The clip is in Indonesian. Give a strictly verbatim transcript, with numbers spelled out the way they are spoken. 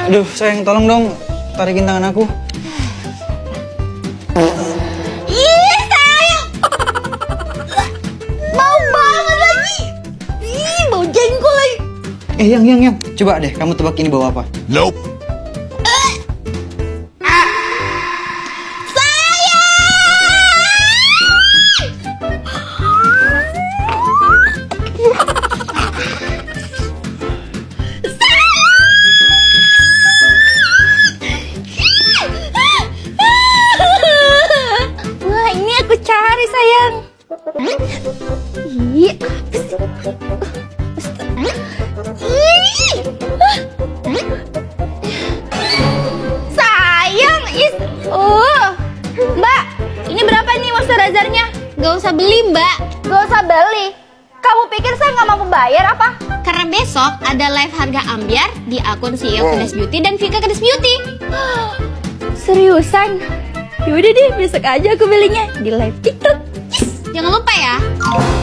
Aduh, sayang, tolong dong tarikin tangan aku. Ih, sayang. Bau banget lagi. Ih, bau jengkol lagi. Eh, yang, yang, yang. Coba deh, kamu tebak ini bau apa? Nope. Wah, ini aku cari, sayang. Ih, Ih. Sayang, is. Oh, Mbak, ini berapa nih moisturizernya? Gak usah beli, Mbak. Gak usah beli. Kamu pikir saya nggak mampu bayar apa? Karena besok ada live harga ambiar di akun C E O Kedes Beauty dan Vika Kedes Beauty. Seriusan? Yaudah deh, besok aja aku belinya di live TikTok. Jangan lupa ya.